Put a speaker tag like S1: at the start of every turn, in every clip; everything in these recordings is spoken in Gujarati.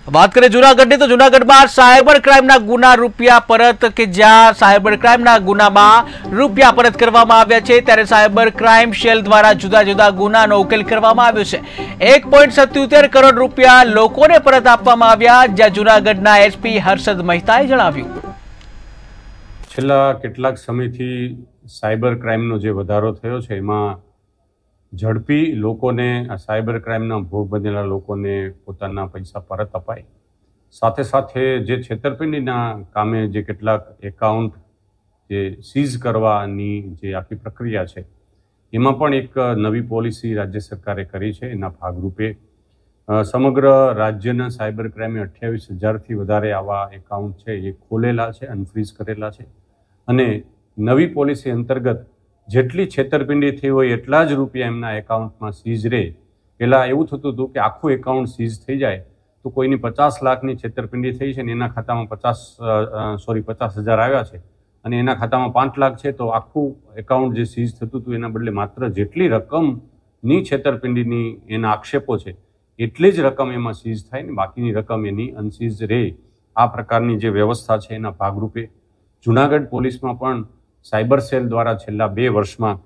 S1: बात करें जूनागढ़ तो जूनागढ़ में साइबर क्राइम गुना रूपिया परत के ज्यां साइबर क्राइम गुना में रूपिया परत करवामां आव्या छे त्यारे साइबर क्राइम सेल द्वारा जुदा जुदा गुनानो उकेल करवामां आव्यो छे। 1.77 करोड़ रूपिया लोकोने परत आपवामां आव्या, ज्यां जूनागढ़ना एसपी हर्षद मेहताए जणाव्युं।
S2: छेल्ला કેટલાક સમયથી સાયબર ક્રાઇમનો જે વધારો થયો છે એમાં ઝડપી લોકોને આ સાયબર ક્રાઇમના ભોગ બનેલા લોકોને પોતાના પૈસા પરત અપાય, સાથે સાથે જે છેતરપિંડીના કામે જે કેટલાક એકાઉન્ટ જે સીઝ કરવાની જે આખી પ્રક્રિયા છે એમાં પણ એક નવી પોલિસી રાજ્ય સરકારે કરી છે। એના ભાગરૂપે સમગ્ર રાજ્યના સાયબર ક્રાઇમે 28,000થી વધારે આવા એકાઉન્ટ છે એ ખોલેલા છે, અનફ્રીઝ કરેલા છે અને નવી પોલિસી અંતર્ગત જેટલી છેતરપિંડી થઈ હોય એટલા જ રૂપિયા એમના એકાઉન્ટમાં સીઝ રહે। પહેલાં એવું થતું હતું કે આખું એકાઉન્ટ સીઝ થઈ જાય તો કોઈની 50 લાખની છેતરપિંડી થઈ છે ને એના ખાતામાં 50,000 આવ્યા છે અને એના ખાતામાં 5 લાખ છે તો આખું એકાઉન્ટ જે સીઝ થતું હતું એના બદલે માત્ર જેટલી રકમની છેતરપિંડીની એના આક્ષેપો છે એટલી જ રકમ એમાં સીઝ થાય ને બાકીની રકમ એની અનસીઝ રહે। આ પ્રકારની જે વ્યવસ્થા છે એના ભાગરૂપે જૂનાગઢ પોલીસમાં પણ સાયબર સેલ દ્વારા છેલ્લા 2 વર્ષમાં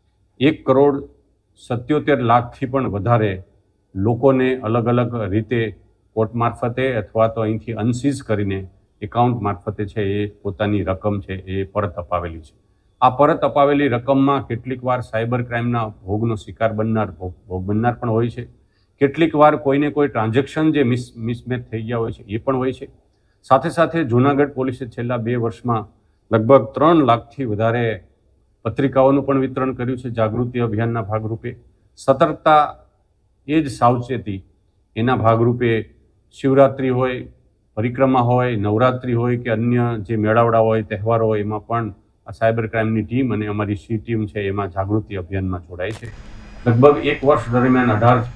S2: 1,77 લાખથી પણ વધારે લોકોને અલગ અલગ રીતે કોર્ટ મારફતે અથવા તો અહીંથી અનસીઝ કરીને એકાઉન્ટ મારફતે છે એ પોતાની રકમ છે એ પરત અપાવેલી છે। આ પરત અપાવેલી રકમમાં કેટલીક વાર સાયબર ક્રાઇમના ભોગનો શિકાર ભોગ બનનાર પણ હોય છે, કેટલીક વાર કોઈને કોઈ ટ્રાન્ઝેક્શન જે મિસમેચ થઈ ગયા હોય છે એ પણ હોય છે। સાથે સાથે જૂનાગઢ પોલીસે છેલ્લા 2 વર્ષમાં લગભગ 3 લાખથી વધારે પત્રિકાઓનું પણ વિતરણ કર્યું છે જાગૃતિ અભિયાનના ભાગરૂપે। સતર્કતા એ જ સાવચેતી એના ભાગરૂપે શિવરાત્રિ હોય, પરિક્રમા હોય, નવરાત્રિ હોય કે અન્ય જે મેળાવડા હોય, તહેવારો હોય એમાં પણ આ સાયબર ક્રાઇમની ટીમ અને અમારી સી ટીમ છે એમાં જાગૃતિ અભિયાનમાં જોડાય છે। લગભગ 1 વર્ષ દરમિયાન 18